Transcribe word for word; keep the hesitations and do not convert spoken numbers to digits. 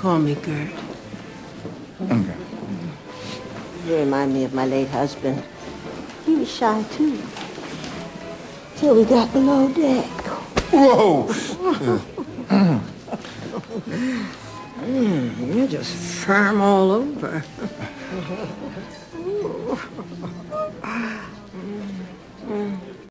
Call me Gert. Okay. You remind me of my late husband. He was shy, too. Till we got below deck. Whoa! Mm, you're just firm all over.